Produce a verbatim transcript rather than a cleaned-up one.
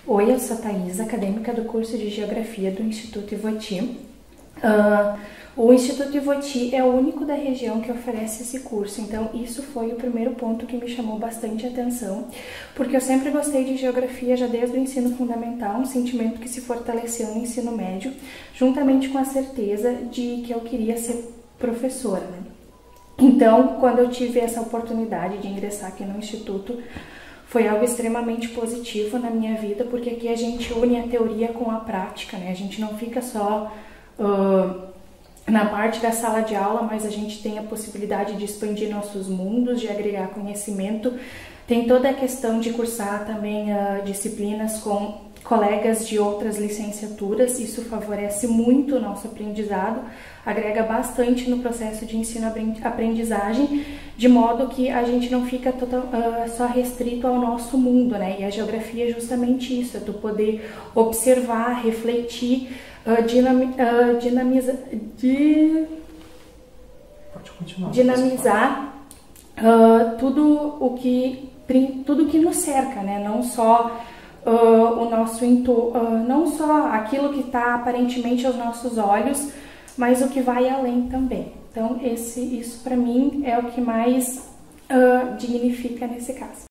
Oi, eu sou a Thaís, acadêmica do curso de Geografia do Instituto Ivoti. Uh, o Instituto Ivoti é o único da região que oferece esse curso, então isso foi o primeiro ponto que me chamou bastante atenção, porque eu sempre gostei de Geografia já desde o ensino fundamental, um sentimento que se fortaleceu no ensino médio, juntamente com a certeza de que eu queria ser professora, né? Então, quando eu tive essa oportunidade de ingressar aqui no Instituto, foi algo extremamente positivo na minha vida, porque aqui a gente une a teoria com a prática, né? A gente não fica só uh, na parte da sala de aula, mas a gente tem a possibilidade de expandir nossos mundos, de agregar conhecimento. Tem toda a questão de cursar também uh, disciplinas com colegas de outras licenciaturas, isso favorece muito o nosso aprendizado, agrega bastante no processo de ensino-aprendizagem, de modo que a gente não fica total, uh, só restrito ao nosso mundo, né? E a geografia é justamente isso, é tu poder observar, refletir, uh, dinami uh, dinamiza de... Pode continuar, dinamizar uh, tudo o que, tudo que nos cerca, né? Não só Uh, o nosso uh, não só aquilo que está aparentemente aos nossos olhos, mas o que vai além também. Então esse, isso para mim é o que mais uh, dignifica nesse caso.